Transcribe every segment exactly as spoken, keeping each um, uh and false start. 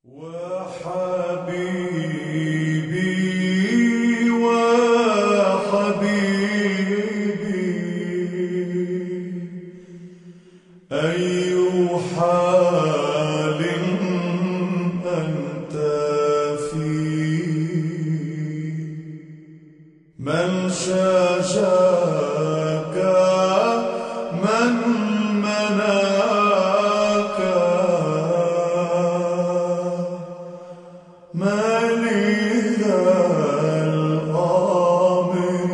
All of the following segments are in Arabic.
وحبيبي وحبيبي أي حال أنت فيه؟ من شجاك من مناك ما لذا الأمر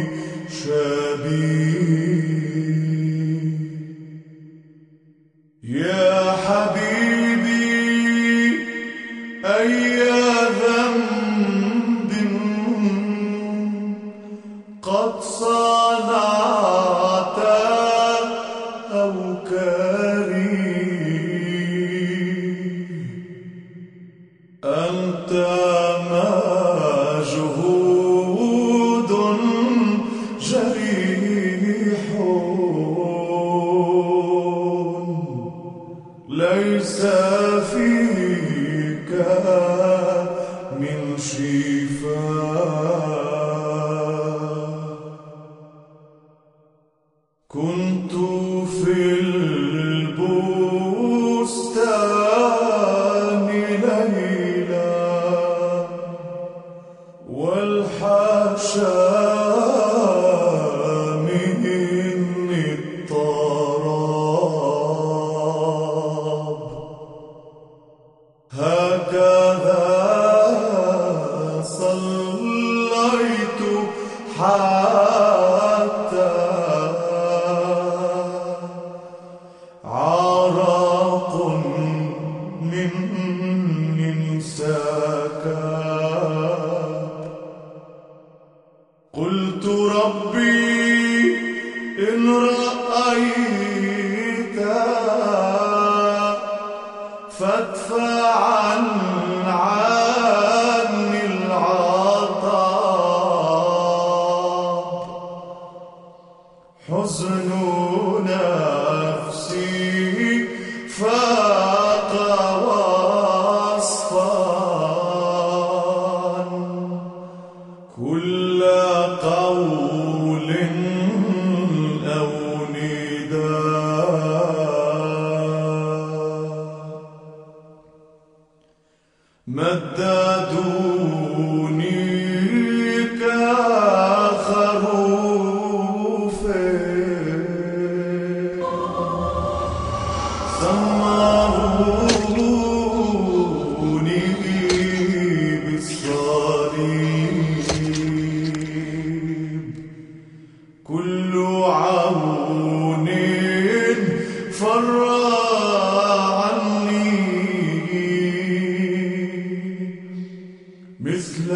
شبيه؟ يا حبيبي أي ذنب قد صنعت أو كريه؟ أنت مجهود جريح ليس فيك من شفاء. كنت في البستان ليلا والحاشا مني الطراب، هكذا صليت حتى عرق مني انسكاب. قلت ربي إن رأيت فادفع عني العطاب. حزن نفسي فاق وصفا كل قول أو نداء. مددوني كخروف سمروني بالصليب. كل عون فر عني مثل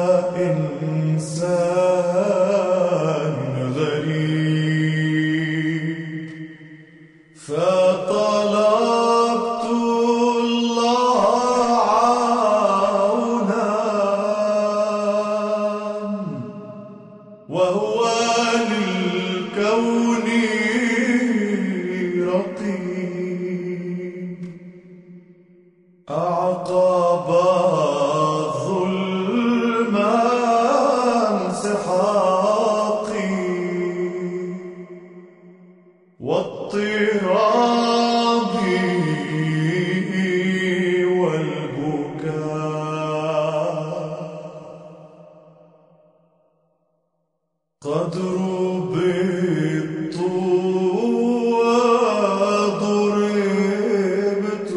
إنسان غريب. فطلبت الله عونا وهو للكون رقيب. أعقب الظلم انسحاقي واضطرابي والبكاء. قد ربطت وضربت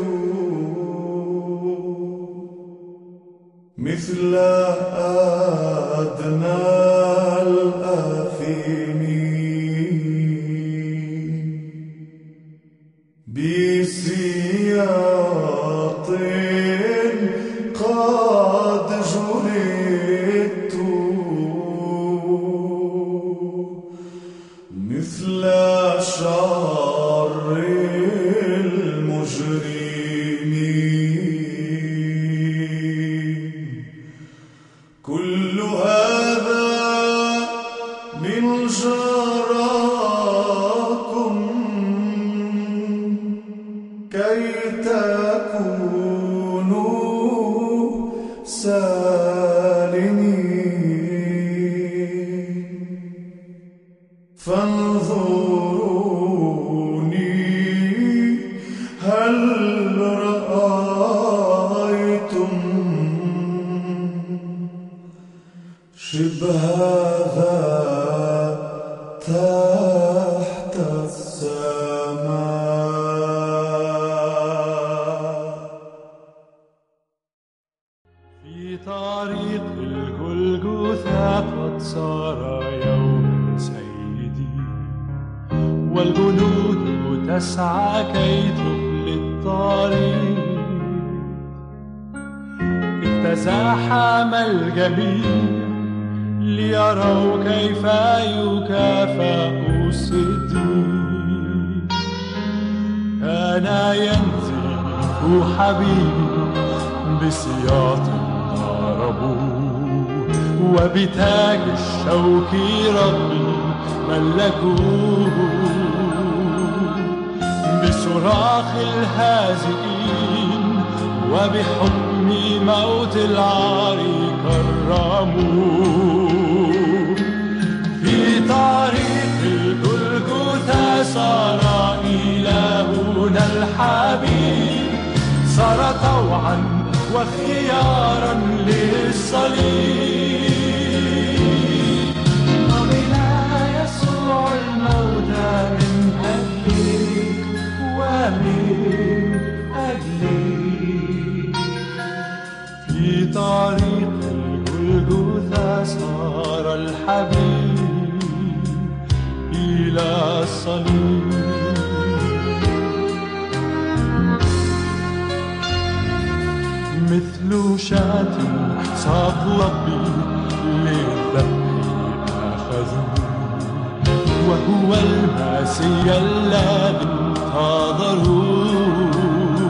مثل أدنى الآثمين بسياط قد جلدت مثل شر المجرمين. كل هذا هذا تحت السماء. في طريق الجلجثا قد صار يوم سيدي، والجنود تسعى كي تخلي الطريق. إذ تزاحم الجميع ليروا كيف يكافأ الصديق. كان ينزل حبيبي بسياط ضربوه، وبتاج الشوك ربي ملكوه. بصراخ الهازئين وبحكم موت العار كرموه. في طريق الجلجثا صار إلهنا الحبيب، صار طوعا واختيارا للصليب. قبل يسوع الموت من أجلك ومن أجلي. في طريق الجلجثا صار الحبيب إلى الصليب. مثل شاة صلبي للذبح أخذوه، وهو المسيح الذي انتظروه.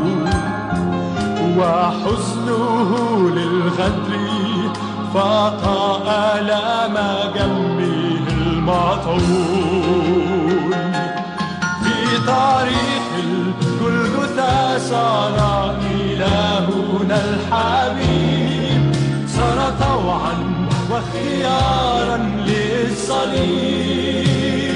وحزنه للغدر فاق آلام جنبه المطول. في طريق الجلجثا صار إلهنا الحبيب، صار طوعا واختيارا للصليب.